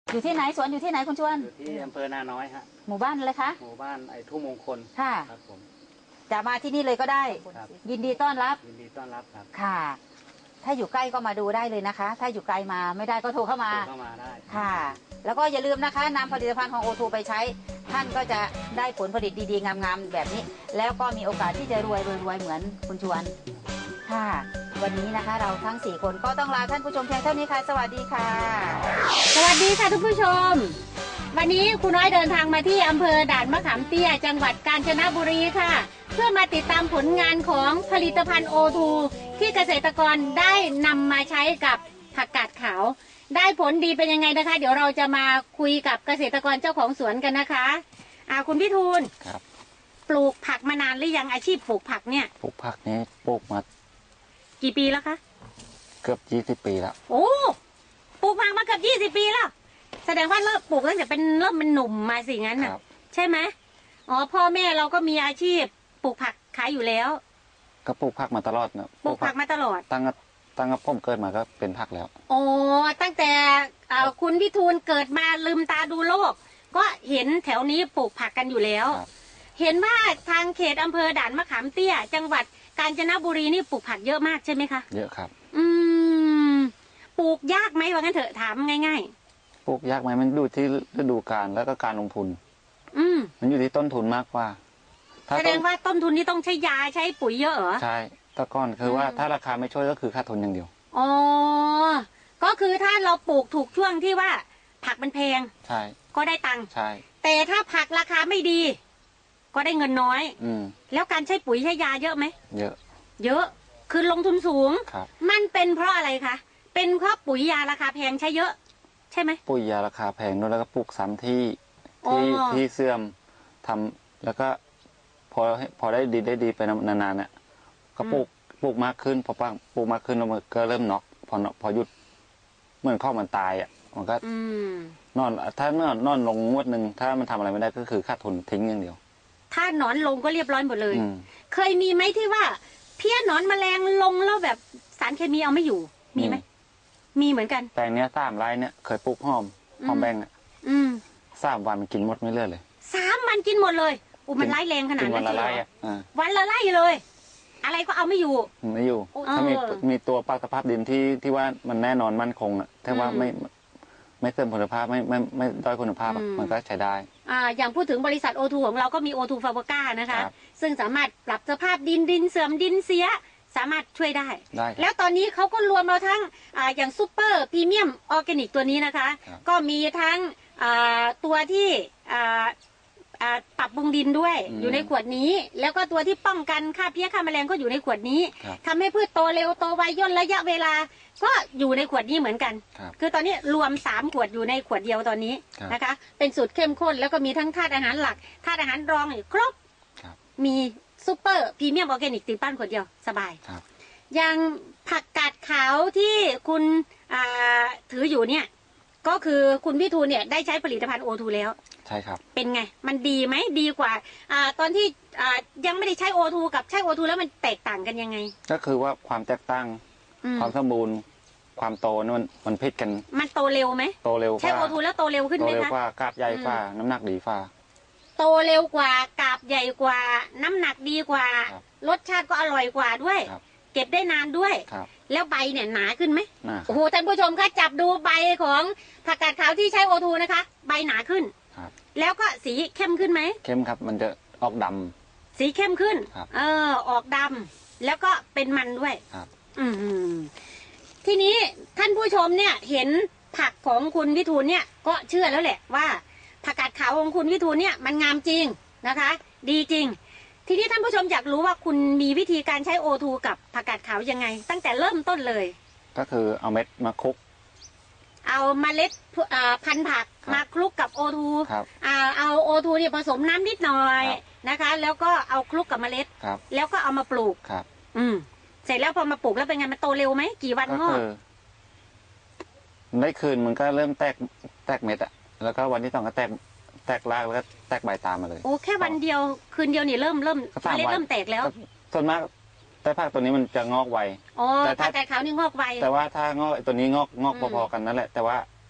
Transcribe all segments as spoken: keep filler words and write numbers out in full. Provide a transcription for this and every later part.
อยู่ที่ไหนสวนอยู่ที่ไหนคุณชวนอยู่ที่อำเภอนาน้อยฮะหมู่บ้านอะไรคะหมู่บ้านไอ้ทุ่งมงคลค่ะครับผมจะมาที่นี่เลยก็ได้ยินดีต้อนรับยินดีต้อนรับครับค่ะถ้าอยู่ใกล้ก็มาดูได้เลยนะคะถ้าอยู่ไกลมาไม่ได้ก็โทรเข้ามาเข้ามาได้ค่ะแล้วก็อย่าลืมนะคะนำผลิตภัณฑ์ของโอทูไปใช้ท่านก็จะได้ผลผลิตดีๆงามๆแบบนี้แล้วก็มีโอกาสที่จะรวยรวยๆเหมือนคุณชวนค่ะวันนี้นะคะเราทั้งสี่คนก็ต้องลาท่านผู้ชมเพียงเท่านี้ค่ะสวัสดีค่ะสวัสดีค่ะทุกผู้ชมวันนี้ครูน้อยเดินทางมาที่อำเภอด่านมะขามเตี้ยจังหวัดกาญจนบุรีค่ะเพื่อมาติดตามผลงานของผลิตภัณฑ์โอทูที่เกษตรกรได้นำมาใช้กับผักกาดขาวได้ผลดีเป็นยังไงนะคะเดี๋ยวเราจะมาคุยกับเกษตรกรเจ้าของสวนกันนะคะอ่าคุณพี่ทูลครับปลูกผักมานานหรือยังอาชีพปลูกผักเนี่ยปลูกผักนี้ปลูกมากี่ปีแล้วคะเกือบยี่สิบปีแล้วโอ้ปลูกผักมาเกือบยี่สิบปีแล้วแสดงว่าเริ่มปลูกตั้งแต่เป็นเริ่มเป็นหนุ่มมาสิงั้นน่ะใช่ไหมอ๋อพ่อแม่เราก็มีอาชีพปลูกผักขายอยู่แล้วก็ปลูกผักมาตลอดนะปลูกผักมาตลอดตั้งตั้งแต่ผมเกิดมาก็เป็นผักแล้วอ๋อตั้งแต่คุณพี่ทูลเกิดมาลืมตาดูโลกก็เห็นแถวนี้ปลูกผักกันอยู่แล้วเห็นว่าทางเขตอำเภอด่านมะขามเตี้ยจังหวัดกาญจนบุรีนี่ปลูกผักเยอะมากใช่ไหมคะเยอะครับอืมปลูกยากไหมว่างั้นเถอะถามง่ายๆปลูกยากไหมมันดูที่ฤดูกาลแล้วก็การลงทุนอืมมันอยู่ที่ต้นทุนมากกว่าแสดงว่าต้นทุนนี่ต้องใช้ยาใช้ปุ๋ยเยอะเหรอใช่แต่ก่อนคือว่าถ้าราคาไม่ช่วยก็คือค่าทุนอย่างเดียวอ๋อก็คือถ้าเราปลูกถูกช่วงที่ว่าผักมันแพงใช่ก็ได้ตังค์ใช่แต่ถ้าผักราคาไม่ดีก็ได้เงินน้อยอืมแล้วการใช้ปุ๋ยใช้ยาเยอะไหมเยอะเยอะคือลงทุนสูงครับมันเป็นเพราะอะไรคะเป็นเพราะปุ๋ยยาราคาแพงใช้เยอะใช่ไหมปุ๋ยยาราคาแพงด้วยแล้วก็ปลูกซ้ำที่ที่ที่เสื่อมทำแล้วก็พอพอได้ดีได้ดีไปนานๆเนี่ยก็ปลูกปลูกมากขึ้นพอปลูกมากขึ้นแล้วมันก็เริ่มน็อกพอพอหยุดเหมือนข้อมันตายอ่ะมันก็นอนถ้านอนนอนลงงวดหนึ่งถ้ามันทำอะไรไม่ได้ก็คือขาดทุนทิ้งอย่างเดียวถ้านอนลงก็เรียบร้อยหมดเลยเคยมีไหมที่ว่าเพี้ยนอนแมลงลงแล้วแบบสารเคมีเอาไม่อยู่มีไหมมีเหมือนกันแต่เนี้ยสามไร่เนี่ยเคยปลูกหอมหอมแบงอ่ะสามวันมันกินหมดไม่เลือกเลยสามวันกินหมดเลยอุมันไล่แรงขนาดนั้นเลยวันละไร่อ่ะวันละไร่เลยอะไรก็เอาไม่อยู่ไม่อยู่ถ้ามีมีตัวปรับสภาพดินที่ที่ว่ามันแน่นอนมั่นคงอ่ะถ้าว่าไม่ไม่เติมคุณภาพไม่ไม่ไม่ด้อยคุณภาพมันก็ใช้ได้อ่าอย่างพูดถึงบริษัทโอทูของเราก็มีโอทูฟาโบก้านะคะซึ่งสามารถปรับสภาพดินดินเสื่อมดินเสียสามารถช่วยได้แล้วตอนนี้เขาก็รวมเราทั้งอ่าอย่างซูเปอร์พรีเมียมออร์แกนิกตัวนี้นะคะก็มีทั้งอ่าตัวที่อ่าปรับปรุงดินด้วยอยู่ในขวดนี้แล้วก็ตัวที่ป้องกันฆ่าเพี้ยฆ่าแมลงก็อยู่ในขวดนี้ทำให้พืชโตเร็วโตไวย่นระยะเวลาก็อยู่ในขวดนี้เหมือนกันคือตอนนี้รวมสามขวดอยู่ในขวดเดียวตอนนี้นะคะเป็นสูตรเข้มข้นแล้วก็มีทั้งธาตุอาหารหลักธาตุอาหารรองอีกครบมีซูเปอร์พรีเมียมออร์แกนิกตีปั้นขวดเดียวสบายอย่างผักกาดขาวที่คุณถืออยู่เนี่ยก็คือคุณพี่ทูเนี่ยได้ใช้ผลิตภัณฑ์โอทูแล้วใช่ครับเป็นไงมันดีไหมดีกว่าอ่าตอนที่อ่ายังไม่ได้ใช้โอทูกับใช้โอทูแล้วมันแตกต่างกันยังไงก็คือว่าความแตกต่างความสมบูรณ์ความโตนี่มันมันพิดกันมันโตเร็วไหมโตเร็วใช้โอทูแล้วโตเร็วขึ้นไหมคะโตเร็วกว่ากาบใหญ่กว่าน้ำหนักดีกว่าโตเร็วกว่ากาบใหญ่กว่าน้ำหนักดีกว่ารสชาติก็อร่อยกว่าด้วยเก็บได้นานด้วยแล้วใบเนี่ยหนาขึ้นไหมโอ้โหท่านผู้ชมคะจับดูใบของผักกาดขาวที่ใช้โอทูนะคะใบหนาขึ้นแล้วก็สีเข้มขึ้นไหมเข้มครับมันจะออกดำสีเข้มขึ้นเออออกดำแล้วก็เป็นมันด้วยครับอืมทีนี้ท่านผู้ชมเนี่ยเห็นผักของคุณวิทูลเนี่ยก็เชื่อแล้วแหละว่าผักกาดขาวของคุณวิทูลเนี่ยมันงามจริงนะคะดีจริงทีนี้ท่านผู้ชมอยากรู้ว่าคุณมีวิธีการใช้โอทูกับผักกาดขาวยังไงตั้งแต่เริ่มต้นเลยก็คือเอาเม็ดมาคลุกเอาเมล็ดพันธุ์ผักมาคลุกกับโอทูเอาโอทูเนี่ยผสมน้ำนิดหน่อยนะคะแล้วก็เอาคลุกกับเมล็ดแล้วก็เอามาปลูกอืมเสร็จแล้วพอมาปลูกแล้วเป็นไงมันโตเร็วไหมกี่วันงอกได้คืนมันก็เริ่มแตกแตกเม็ดอะแล้วก็วันที่สองก็แตกแตกรากแล้วก็แตกใบตามมาเลยโอ้แค่วันเดียวคืนเดียวนี่เริ่มเริ่มเมล็ดเริ่มแตกแล้วส่วนมากแต่ผักตัวนี้มันจะงอกไวอ๋อผักกาดขาวนี่งอกไวแต่ว่าถ้างอกตัวนี้งอกงอกพอๆกันนั่นแหละแต่ว่า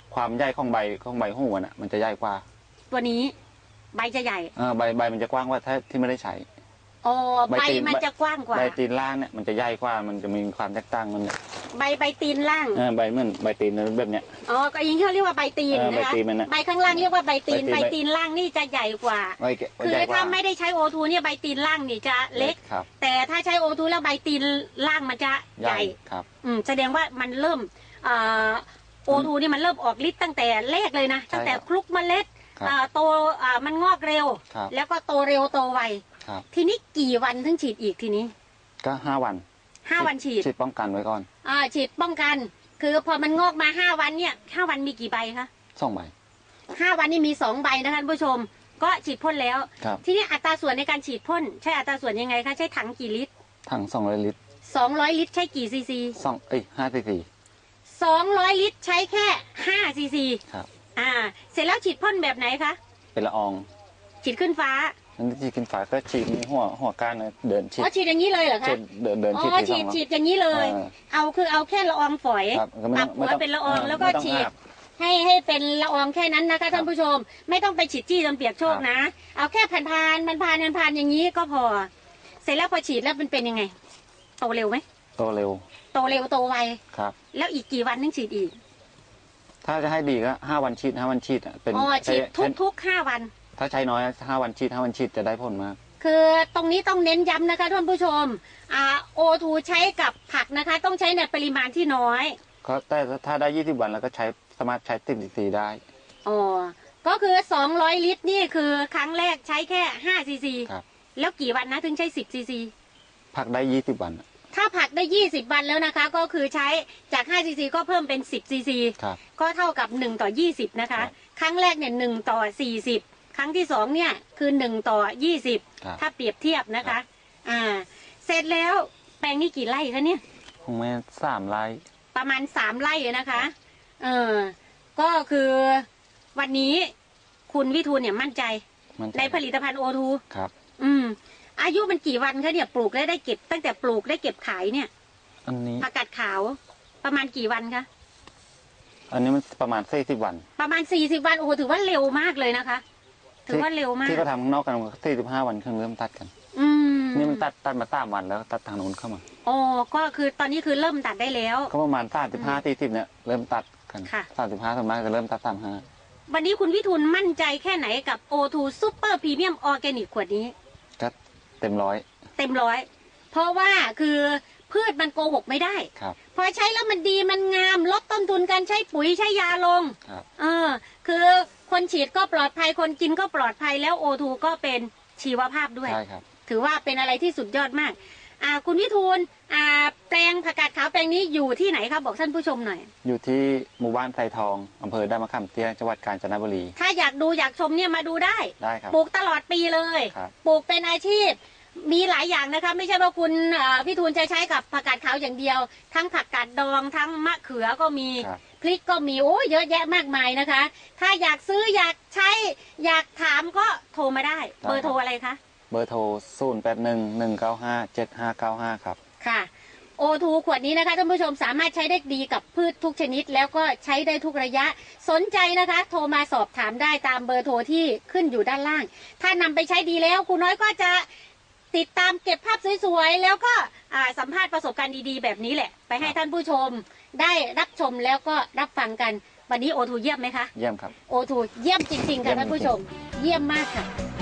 ความใหญ่ของใบของใบหูมันอ่ะมันจะใหญ่กว่าตัวนี้ใบจะใหญ่เออใบใบมันจะกว้างกว่าถ้าที่ไม่ได้ใช้อ๋อใบมันจะกว้างกว่าใบตีนล่างเนี่ยมันจะใหญ่กว่ามันจะมีความแตกต่างกันเนี่ยใบใบตีนล่างเออใบเหมือนใบตีนแบบเนี้ยอ๋อก็อย่างที่เขาเรียกว่าใบตีนนะคะใบข้างล่างเรียกว่าใบตีนใบตีนล่างนี่จะใหญ่กว่าคือถ้าไม่ได้ใช้โอทูเนี่ยใบตีนล่างนี่จะเล็กแต่ถ้าใช้โอทูแล้วใบตีนล่างมันจะใหญ่ครับอืมแสดงว่ามันเริ่มโอทูนี่มันเริ่มออกฤทธิ์ตั้งแต่แรกเลยนะตั้งแต่คลุกเมล็ดโตมันงอกเร็วแล้วก็โตเร็วโตไวทีนี้กี่วันถึงฉีดอีกทีนี้ก็ห้าวันห้าวันฉีดฉีดป้องกันไว้ก่อนอ่าฉีดป้องกันคือพอมันงอกมาห้าวันเนี่ยห้าวันมีกี่ใบคะสองใบห้าวันนี่มีสองใบนะคะท่านผู้ชมก็ฉีดพ่นแล้วทีนี้อัตราส่วนในการฉีดพ่นใช้อัตราส่วนยังไงคะใช้ถังกี่ลิตรถังสองร้อยลิตรสองร้อยลิตรใช้กี่ซีซีสองเอ้ยห้าซีซีสองร้อยลิตรใช้แค่ห้าซีซีครับอ่าเสร็จแล้วฉีดพ่นแบบไหนคะเป็นละอองฉีดขึ้นฟ้านั่นฉีดขึ้นฟ้าก็ฉีดหัวหัวก้านเดินฉีดอ๋อฉีดอย่างนี้เลยเหรอคะเดินเดินฉีดอ๋อฉีดฉีดอย่างนี้เลยเอาคือเอาแค่ละอองฝอยปรับหัวเป็นละอองแล้วก็ฉีดให้ให้เป็นละอองแค่นั้นนะคะท่านผู้ชมไม่ต้องไปฉีดจี้จนเปียกโชกนะเอาแค่ผ่านผ่านมันผ่านมันผ่านอย่างนี้ก็พอเสร็จแล้วพอฉีดแล้วมันเป็นยังไงโตเร็วไหมโตเร็วโตเร็วโตไวครับแล้วอีกกี่วันถึงฉีดอีกถ้าจะให้ดีก็ห้าวันฉีดห้าวันฉีดเป็นอ๋อฉีดทุกทุกห้าวันถ้าใช้น้อยห้าวันฉีดห้าวันฉีดจะได้ผลมากคือตรงนี้ต้องเน้นย้ำนะคะท่านผู้ชมอ่าโอทูใช้กับผักนะคะต้องใช้ในปริมาณที่น้อยก็แต่ถ้าได้ยี่สิบวันแล้วก็ใช้สามารถใช้ติดซีซีได้อ๋อก็คือสองร้อยลิตรนี่คือครั้งแรกใช้แค่ห้าซีซีแล้วกี่วันนะถึงใช้สิบซีซีผักได้ยี่สิบวันถ้าผักได้ยี่สิบวันแล้วนะคะก็คือใช้จากห้าซีซีก็เพิ่มเป็นสิบซีซีก็เท่ากับหนึ่งต่อยี่สิบนะคะครั้งแรกเนี่ยหนึ่งต่อสี่สิบครั้งที่สองเนี่ยคือหนึ่งต่อยี่สิบถ้าเปรียบเทียบนะคะอ่าเสร็จแล้วแปลงนี้กี่ไร่คะเนี่ยของแม่สามไร่ประมาณสามไร่นะคะเออก็คือวันนี้คุณวิทูลเนี่ยมั่นใจในผลิตภัณฑ์โอทูครับอืมอายุมันกี่วันคะเนี่ยปลูกแล้วได้เก็บตั้งแต่ปลูกได้เก็บขายเนี่ยอันนี้ผักกาดขาวประมาณกี่วันคะอันนี้มันประมาณสี่สิบวันประมาณสี่สิบวันโอ้โหถือว่าเร็วมากเลยนะคะถือว่าเร็วมากที่เขาทำข้างนอกกันสี่สิบห้าวันเครื่องเริ่มตัดกันอืมนี่มันตัดตัดมาตามวันแล้วตัดทางนู้นเข้ามาอ๋อก็คือตอนนี้คือเริ่มตัดได้แล้วก็ประมาณสามสิบห้าสี่สิบเนี่ยเริ่มตัดกันสามสิบห้าส่วนมากจะเริ่มตัดสามห้าวันนี้คุณวิทูลมั่นใจแค่ไหนกับโอทูซูเปอร์พรีเมียมออร์แกนิกขวดนี้ก็เต็มร้อยเต็มร้อยเพราะว่าคือพืชมันโกหกไม่ได้พอใช้แล้วมันดีมันงามลดต้นทุนการใช้ปุ๋ยใช้ยาลงเออคือคนฉีดก็ปลอดภัยคนกินก็ปลอดภัยแล้วโอทูก็เป็นชีวภาพด้วยถือว่าเป็นอะไรที่สุดยอดมากอ่าคุณวิทูลอ่าแปลงผักกาดขาวแปลงนี้อยู่ที่ไหนครับบอกท่านผู้ชมหน่อยอยู่ที่หมู่บ้านไทรทองอำเภอด้ามะขามเตี้ยจังหวัดกาญจนบุรีถ้าอยากดูอยากชมเนี่ยมาดูได้ได้ครับปลูกตลอดปีเลยปลูกเป็นอาชีพมีหลายอย่างนะคะไม่ใช่ว่าคุณพี่ทูลจะใช้กับผักกาดขาวอย่างเดียวทั้งผักกาดดองทั้งมะเขือก็มีพริกก็มีโอ้เยอะแยะมากมายนะคะถ้าอยากซื้ออยากใช้อยากถามก็โทรมาได้เบอร์โทรอะไรคะเบอร์โทรศูนย์แปดหนึ่งหนึ่งเก้าห้าเจ็ดห้าเก้าห้าครับค่ะโอทูขวดนี้นะคะท่านผู้ชมสามารถใช้ได้ดีกับพืชทุกชนิดแล้วก็ใช้ได้ทุกระยะสนใจนะคะโทรมาสอบถามได้ตามเบอร์โทรที่ขึ้นอยู่ด้านล่างถ้านำไปใช้ดีแล้วครูน้อยก็จะติดตามเก็บภาพสวยๆแล้วก็สัมภาษณ์ประสบการณ์ดีๆแบบนี้แหละไปให้ท่านผู้ชมได้รับชมแล้วก็รับฟังกันวันนี้โอทูเยี่ยมไหมคะเยี่ยมครับโอทูเยี่ยมจริงๆค่ะท่านผู้ชมเยี่ยมมากค่ะ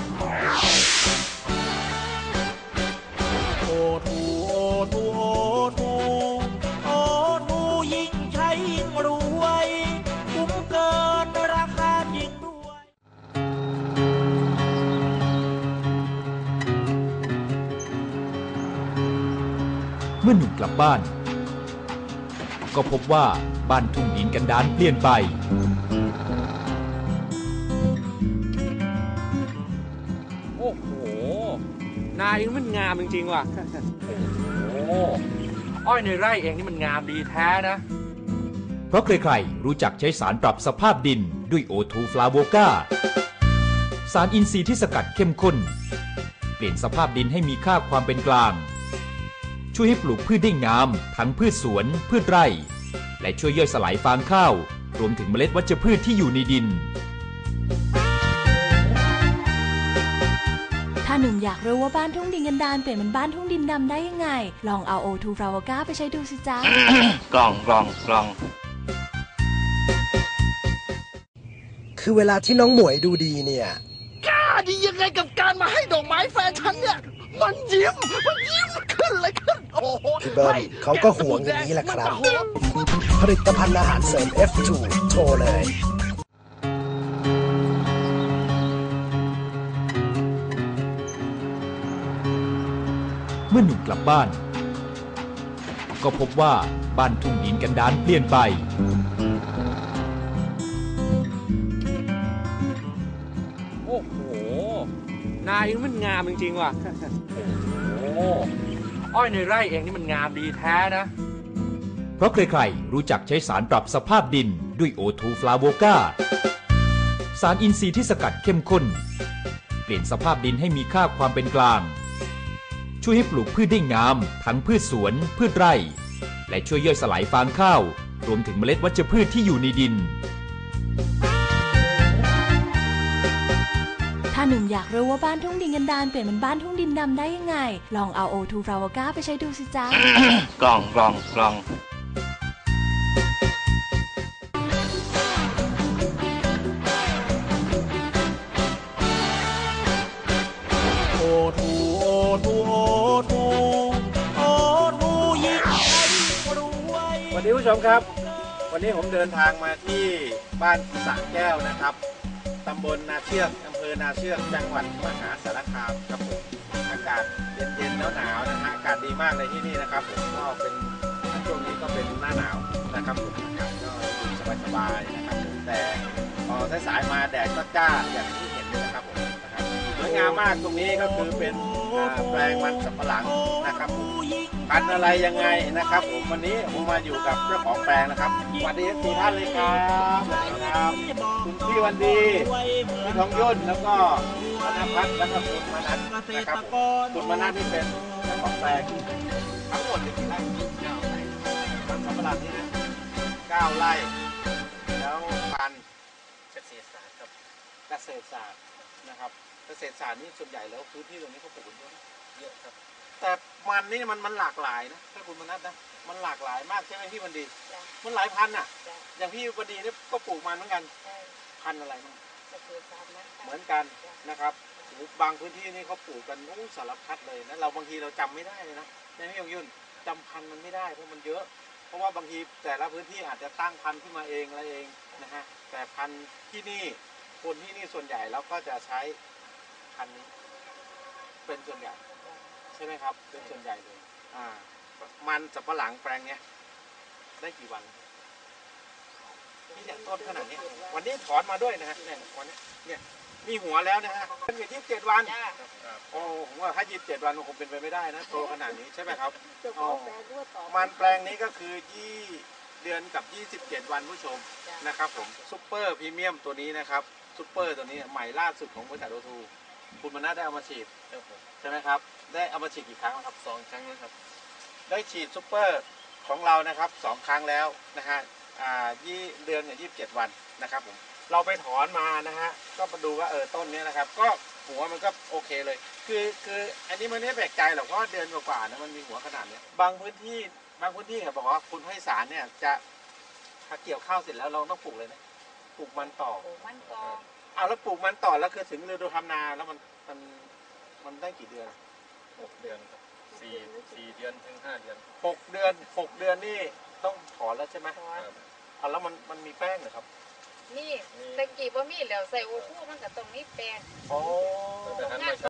โอทูโอทูโอทูโอทูยิ่งใช้ยิ่งรวยคุ้มเกินราคาจริงด้วยเมื่อหนุ่มกลับบ้านก็พบว่าบ้านทุ่งดินกันดารเปลี่ยนไปโอ้โหนาเองมันงามจริงๆว่ะโอ้โหอ้อยในไร่เองนี่มันงามดีแท้นะเพราะใครๆรู้จักใช้สารปรับสภาพดินด้วยโอทูฟลาโวก้าสารอินทรีย์ที่สกัดเข้มข้นเปลี่ยนสภาพดินให้มีค่าความเป็นกลางช่วยให้ปลูกพืชได้งามทั้งพืชสวนพืชไร่และช่วยย่อยสลายฟางข้าวรวมถึงเมล็ดวัชพืชที่อยู่ในดินถ้าหนุ่มอยากรู้ว่าบ้านทุ่งดินกันดารเปลี่ยนเป็นบ้านทุ่งดินดำได้ยังไงลองเอา โอ ทู ฟลาวก้าไปใช้ดูสิจ๊ะกล่องกล่องกล่องคือเวลาที่น้องหมวยดูดีเนี่ยกล้าดียังไงกับการมาให้ดอกไม้แฟนฉันเนี่ย มันยิ้ม มันยิ้มขึ้นเลยขึ้น โอ้โหพี่เบิ้มเขาก็ห่วงอย่างนี้แหละครับ ผลิตภัณฑ์อาหารเสริม เอฟ ทู โทรเลยเมื่อหนุ่มกลับบ้าน ก็พบว่าบ้านทุ่งดินกันดารเปลี่ยนไปโอ้โห นาเองมันงามจริงๆว่ะ โอ้โห อ้อยในไร่เองนี่มันงามดีแท้นะเพราะใครๆรู้จักใช้สารปรับสภาพดินด้วย โอ ทู ฟลาโวก้า สารอินทรีย์ที่สกัดเข้มข้น เปลี่ยนสภาพดินให้มีค่าความเป็นกลาง ช่วยให้ปลูกพืชได้งามทั้งพืชสวน พืชไร่ และช่วยย่อยสลายฟางข้าว รวมถึงเมล็ดวัชพืชที่อยู่ในดินถ้าหนุ่มอยากรู้ว่าบ้านทุ่งดินกันดารเปลี่ยนเป็นบ้านทุ่งดินดำได้ยังไงลองเอา โอ ทู ฟลาวก้าไปใช้ดูสิจ๊ะกล่องกล่องกล่องโอทู โอทู โอทู โอทูยิ่งใหญ่รวยสวัสดีผู้ชมครับ วันนี้ผมเดินทางมาที่บ้านสระแก้วนะครับตำบลนาเชือกอำเภอนาเชือกจังหวัดมหาสารคามครับผมอากาศเย็นๆหนาวๆนะฮะอากาศดีมากเลยที่นี่นะครับผมก็เป็นช่วงนี้ก็เป็นหน้าหนาวนะครับผมอากาศก็สบายๆนะครับผมแต่พอสายๆมาแดดก็จ้าอย่างที่เห็นเลยนะครับผมนะครับสวยงามมากตรงนี้ก็คือเป็นอ่าแปลงมันสำปะหลังนะครับผมพันธุ์อะไรยังไงนะครับผมวันนี้ผมมาอยู่กับเจ้าของแปลงนะครับสวัสดีสี่ท่านเลยครับสวัสดีครับคุณพี่วันดีพี่ทองยุ่นแล้วก็ธนพัฒน์แล้วก็คุณมนัสนะครับผมคุณมนัสที่เป็นเจ้าของแปลงทั้งหมดมีกี่ไร่เก้าไร่มันสำปะหลังนี่นะเก้าไร่แล้วพันธุ์เกษตรศาสตร์ครับเกษตรศาสตร์นะครับเกษตรศาสตร์นี่ส่วนใหญ่แล้วพื้นที่ตรงนี้เขาปลูกกันเยอะเยอะครับแต่มันนี่มันมันหลากหลายนะถ้าคุณมนัสนะมันหลากหลายมากใช่ไหมพี่วันดีมันหลายพันธุ์อ่ะอย่างพี่วันดีเนี่ยก็ปลูกมันเหมือนกันพันธุ์อะไรมั้งเหมือนกันนะครับบางพื้นที่นี่เขาปลูกกันโอ้สารพัดเลยนะเราบางทีเราจำไม่ได้เลยนะในพี่ยงยุ่นจำพันธุ์มันไม่ได้เพราะมันเยอะเพราะว่าบางทีแต่ละพื้นที่อาจจะตั้งพันธุ์ขึ้นมาเองอะไรเองนะฮะแต่พันธุ์ที่นี่คนที่นี่ส่วนใหญ่แล้วก็จะใช้พันธุ์นี้เป็นส่วนใหญ่ใช่ไหมครับเป็นส่วนใหญ่เลยอ่ามันสับปะหลังแปลงเนี้ยได้กี่วันนี่เนี่ยต้นขนาดนี้วันนี้ถอนมาด้วยนะฮะเนี่ยวันนี้เนี่ยมีหัวแล้วนะฮะเป็นยี่สิบเจ็ดวันโอ้ผมว่าถ้ายี่สิบเจ็ดวันมันคงเป็นไปไม่ได้นะโตขนาดนี้ใช่ไหมครับอ๋อมันแปลงนี้ก็คือยี่เดือนกับยี่สิบเจ็ดวันผู้ชมนะครับผมซุปเปอร์พรีเมียมตัวนี้นะครับซุปเปอร์ตัวนี้ใหม่ล่าสุดของบริษัทโอทูคุณมนัสได้เอามาฉีดใช่ไหมครับได้เอามาฉีดกี่ครั้งครับสองครั้งนะครับได้ฉีดซุปเปอร์ของเรานะครับสองครั้งแล้วนะฮะอ่ายี่เดือนกับยี่สิบเจ็ดวันนะครับผมเราไปถอนมานะฮะก็มาดูว่าเออต้นนี้นะครับก็หัวมันก็โอเคเลยคือคืออันนี้มันไม่แปลกใจหรอกเพราะเดือนกว่าๆนะมันมีหัวขนาดนี้บางพื้นที่บางพื้นที่เขาบอกว่าคุณให้สารเนี่ยจะถ้าเกี่ยวข้าวเสร็จแล้วเราต้องปลูกเลยนะปลูกมันต่อปลูกมันต่ออ้าวแล้วปลูกมันต่อแล้วคือถึงฤดูทำนาแล้วมันมันมันได้กี่เดือนหกเดือนครับสี่สี่เดือนถึงห้าเดือนหกเดือนหกเดือนนี่ต้องถอนแล้วใช่ไหมเอาแล้วมันมันมีแป้งเหรอครับนี่ตะกี้ว่ามีแล้วใส่โอทูมันก็ต้องมีแป้งโอ้